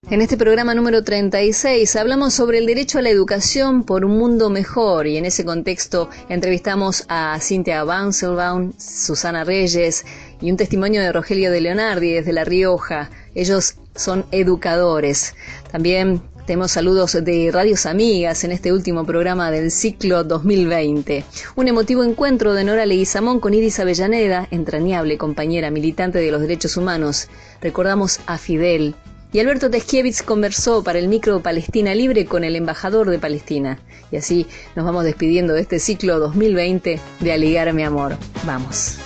En este programa número 36 hablamos sobre el derecho a la educación por un mundo mejor y en ese contexto entrevistamos a Cynthia Wanselbaum, Susana Reyes y un testimonio de Rogelio de Leonardi desde La Rioja. Ellos son educadores. También tenemos saludos de Radios Amigas en este último programa del ciclo 2020. Un emotivo encuentro de Nora Leguizamón con Iris Avellaneda, entrañable compañera militante de los derechos humanos. Recordamos a Fidel. Y Alberto Teskiewicz conversó para el micro Palestina Libre con el embajador de Palestina. Y así nos vamos despidiendo de este ciclo 2020 de Aligar mi amor. Vamos.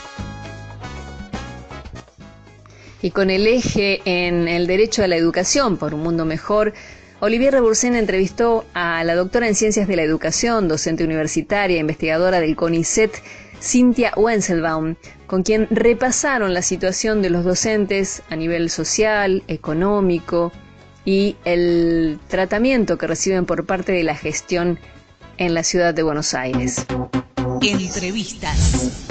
Y con el eje en el derecho a la educación por un mundo mejor, Olivier Rebursen entrevistó a la doctora en Ciencias de la Educación, docente universitaria, investigadora del CONICET, Cynthia Wanselbaum, con quien repasaron la situación de los docentes a nivel social, económico y el tratamiento que reciben por parte de la gestión en la ciudad de Buenos Aires. Entrevistas.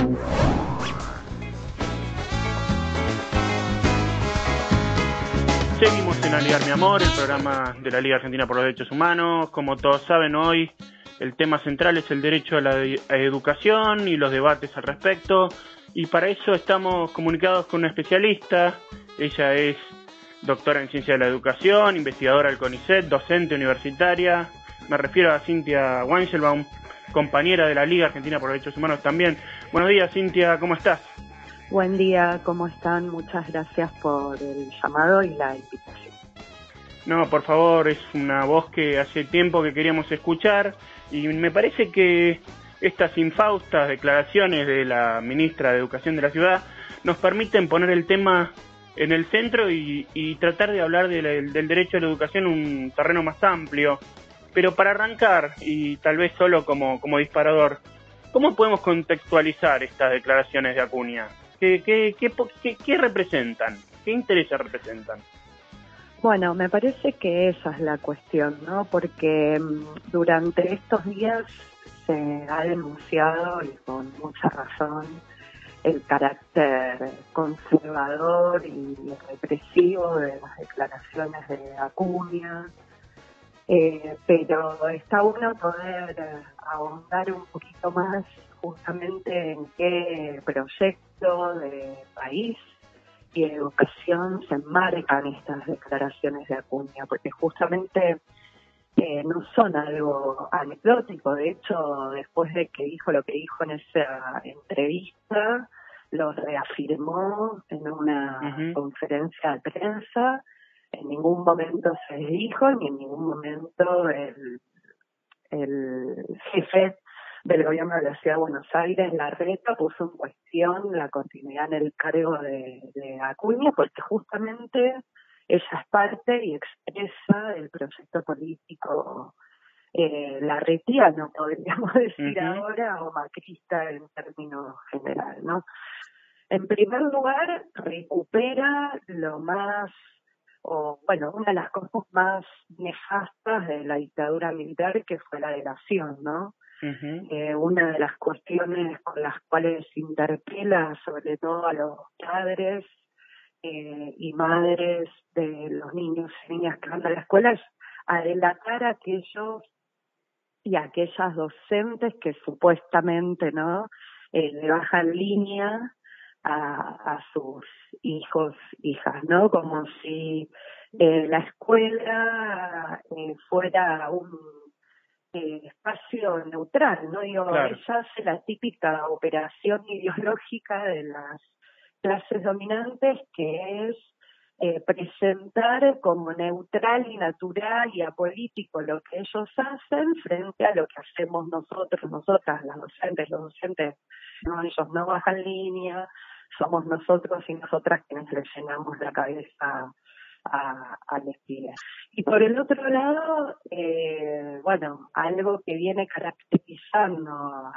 Seguimos en Aligar mi amor, el programa de la Liga Argentina por los Derechos Humanos. Como todos saben, hoy el tema central es el derecho a la educación y los debates al respecto. Y para eso estamos comunicados con una especialista. Ella es doctora en Ciencia de la Educación, investigadora del CONICET, docente universitaria. Me refiero a Cynthia Wanselbaum, compañera de la Liga Argentina por los Derechos Humanos también. Buenos días, Cynthia, ¿cómo estás? Buen día, ¿cómo están? Muchas gracias por el llamado y la invitación. No, por favor, es una voz que hace tiempo que queríamos escuchar y me parece que estas infaustas declaraciones de la ministra de Educación de la ciudad nos permiten poner el tema en el centro y tratar de hablar del derecho a la educación en un terreno más amplio. Pero para arrancar, y tal vez solo como disparador, ¿cómo podemos contextualizar estas declaraciones de Acuña? ¿Qué representan? ¿Qué intereses representan? Bueno, me parece que esa es la cuestión, ¿no? Porque durante estos días se ha denunciado, y con mucha razón, el carácter conservador y represivo de las declaraciones de Acuña, pero está bueno poder ahondar un poquito más justamente en qué proyecto de país y de educación se enmarcan estas declaraciones de Acuña, porque justamente no son algo anecdótico. De hecho, después de que dijo lo que dijo en esa entrevista, lo reafirmó en una conferencia de prensa. En ningún momento se dijo, ni en ningún momento el jefe del gobierno de la Ciudad de Buenos Aires, Larreta, puso en cuestión la continuidad en el cargo de Acuña, porque justamente ella es parte y expresa el proyecto político larretiano, podríamos decir ahora, o macrista en términos general, ¿no? En primer lugar, recupera lo más, una de las cosas más nefastas de la dictadura militar, que fue la delación, ¿no? Una de las cuestiones con las cuales interpela sobre todo a los padres y madres de los niños y niñas que van a la escuela es a delatar a aquellos y a aquellas docentes que supuestamente no le bajan línea a sus hijos, hijas, ¿no? Como si la escuela fuera un espacio neutral, ¿no? Digo, claro. Ella hace la típica operación ideológica de las clases dominantes, que es presentar como neutral y natural y apolítico lo que ellos hacen frente a lo que hacemos nosotros, nosotras, las docentes, los docentes. No, ellos no bajan línea, somos nosotros y nosotras quienes les llenamos la cabeza a les pide. Y por el otro lado, algo que viene caracterizando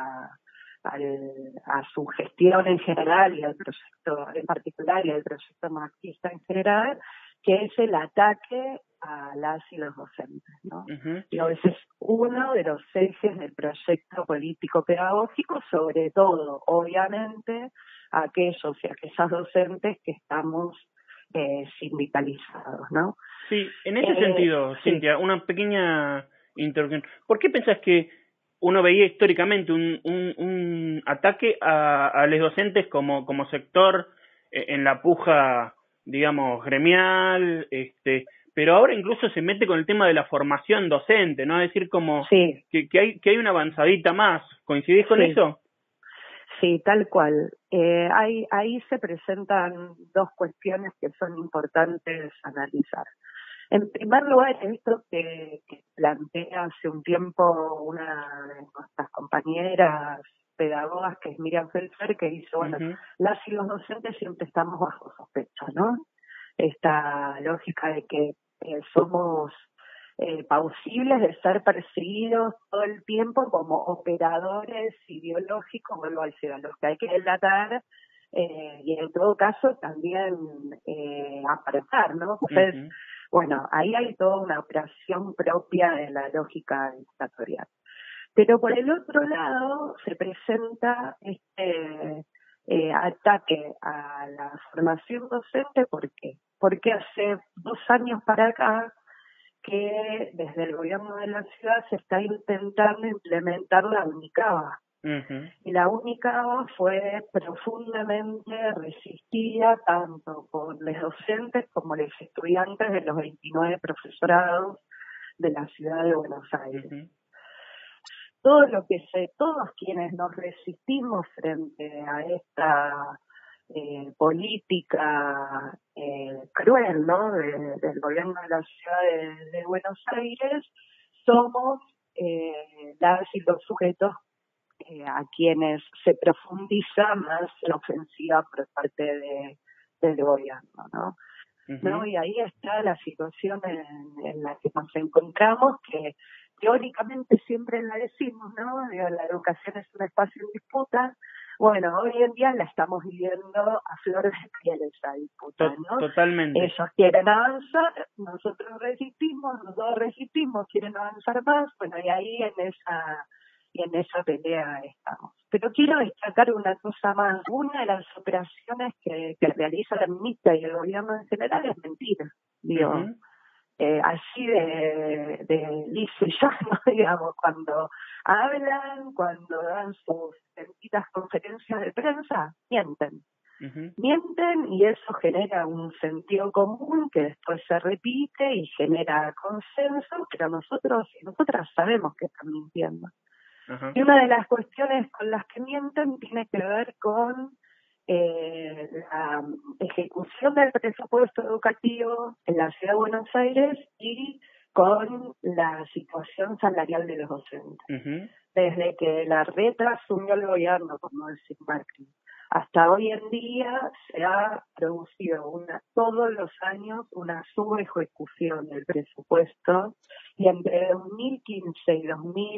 a su gestión en general y al proyecto en particular y al proyecto marxista en general, que es el ataque a las y los docentes, ¿no? Y ese es uno de los ejes del proyecto político pedagógico, sobre todo, obviamente, aquellos y aquellas docentes que estamos sindicalizados, ¿no? Sí, en ese sentido, Sí. Cintia, una pequeña interrupción. ¿Por qué pensás que uno veía históricamente un ataque a los docentes como sector en la puja, digamos, gremial, pero ahora incluso se mete con el tema de la formación docente, ¿no? Es decir, como Sí, que hay una avanzadita más. ¿Coincidís con sí. eso? Sí, tal cual. Ahí se presentan dos cuestiones que son importantes analizar. En primer lugar, esto que plantea hace un tiempo una de nuestras compañeras pedagogas, que es Miriam Felfer, que dice, bueno, Uh-huh. las y los docentes siempre estamos bajo sospecha, ¿no? Esta lógica de que somos pausibles de ser perseguidos todo el tiempo como operadores ideológicos, vuelvo a decir, a los que hay que delatar y en todo caso también apartar, ¿no? Entonces, Uh-huh. bueno, ahí hay toda una operación propia de la lógica dictatorial. Pero por el otro lado se presenta este ataque a la formación docente. ¿Por qué? Porque hace 2 años para acá que desde el gobierno de la ciudad se está intentando implementar la UNICABA. Uh-huh. Y la UNICABA fue profundamente resistida tanto por los docentes como los estudiantes de los 29 profesorados de la ciudad de Buenos Aires. Uh-huh. Todos quienes nos resistimos frente a esta política cruel, ¿no? Del gobierno de la ciudad de Buenos Aires, somos las y los sujetos a quienes se profundiza más la ofensiva por parte del gobierno, ¿no? Uh-huh. ¿No? Y ahí está la situación en la que nos encontramos, que teóricamente siempre la decimos, ¿no? La educación es un espacio en disputa. Bueno, hoy en día la estamos viviendo a flor de piel esa disputa, ¿no? Totalmente. Ellos quieren avanzar, nosotros resistimos, quieren avanzar más, bueno, y ahí en esa pelea estamos. Pero quiero destacar una cosa más. Una de las operaciones que realiza la ministra y el gobierno en general es mentir, digo. Uh-huh. Así de liso y llano, digamos, cuando hablan, cuando dan sus benditas conferencias de prensa, mienten. Uh-huh. Mienten y eso genera un sentido común que después se repite y genera consenso, pero nosotros y nosotras sabemos que están mintiendo. Uh-huh. Y una de las cuestiones con las que mienten tiene que ver con la ejecución del presupuesto educativo en la Ciudad de Buenos Aires y con la situación salarial de los docentes. Uh-huh. Desde que la Reta asumió el gobierno, como decir Macri, hasta hoy en día se ha producido todos los años una subejecución del presupuesto, y entre 2015 y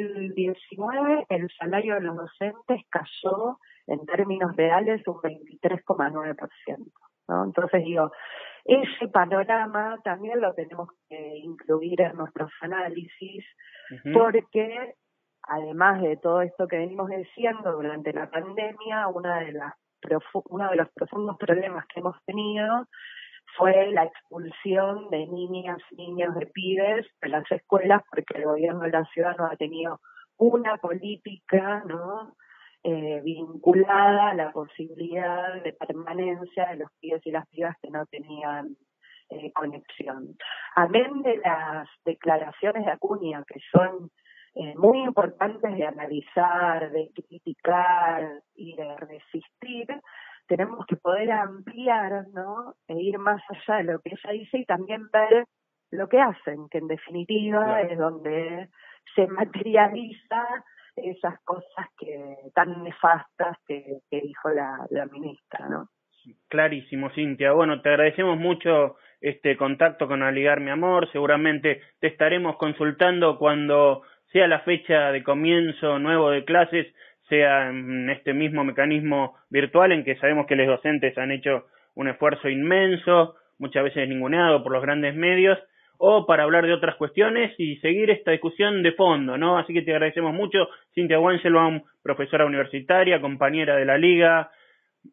2019 el salario de los docentes cayó en términos reales un 23,9%, ¿no? Entonces digo, ese panorama también lo tenemos que incluir en nuestros análisis, Uh-huh. porque además de todo esto que venimos diciendo durante la pandemia, uno de los profundos problemas que hemos tenido fue la expulsión de niñas, niños, de pibes de las escuelas, porque el gobierno de la ciudad no ha tenido una política, ¿no?, vinculada a la posibilidad de permanencia de los pibes y las pibas que no tenían conexión. Amén de las declaraciones de Acuña, que son muy importantes de analizar, de criticar y de resistir, tenemos que poder ampliar, ¿no?, e ir más allá de lo que ella dice y también ver lo que hacen, que en definitiva Claro. es donde se materializa esas cosas tan nefastas que dijo la ministra, ¿no? Clarísimo, Cintia. Bueno, te agradecemos mucho este contacto con Aligar Mi Amor. Seguramente te estaremos consultando cuando sea la fecha de comienzo nuevo de clases, sea en este mismo mecanismo virtual en que sabemos que los docentes han hecho un esfuerzo inmenso, muchas veces ninguneado por los grandes medios, o para hablar de otras cuestiones y seguir esta discusión de fondo, ¿no? Así que te agradecemos mucho, Cintia Wenzelbaum, profesora universitaria, compañera de la Liga,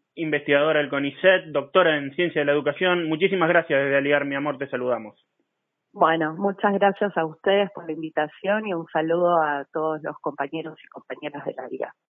investigadora del CONICET, doctora en Ciencia de la Educación. Muchísimas gracias. Desde Aligar Mi Amor te saludamos. Bueno, muchas gracias a ustedes por la invitación y un saludo a todos los compañeros y compañeras de la Liga.